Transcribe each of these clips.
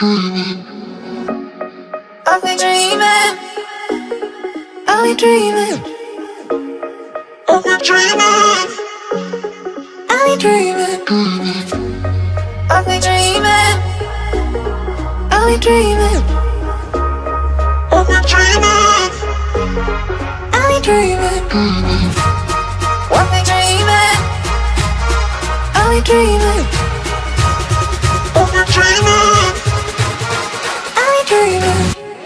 I've been dreaming, I've been dreaming, I've been dreaming, I've been dreaming, I've been dreaming, I've been dreaming, I've been dreaming, I've been dreaming, I've been dreaming, I've been dreaming, I've been dreaming, I've been dreaming.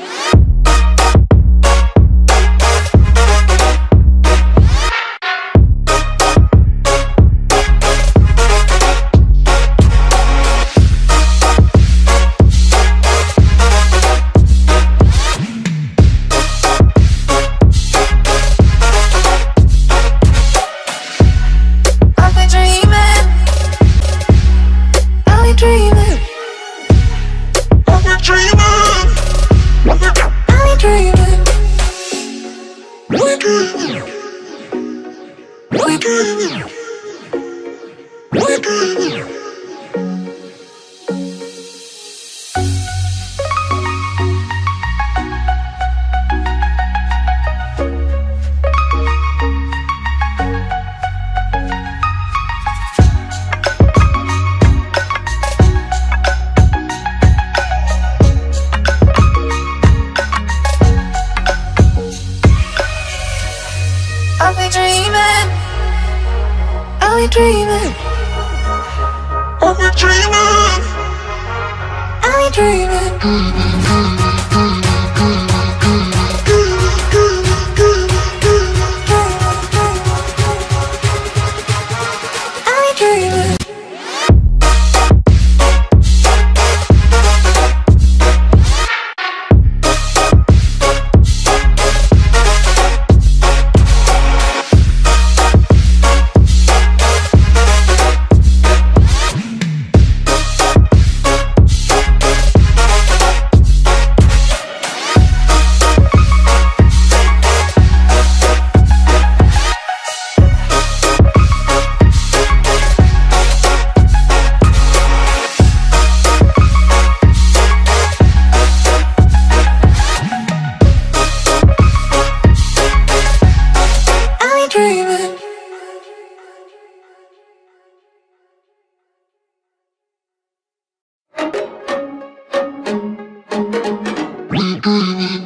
I've been dreaming, I've been dreaming, I've been dreaming, I've been dreaming, I've been dreaming. Dreaming.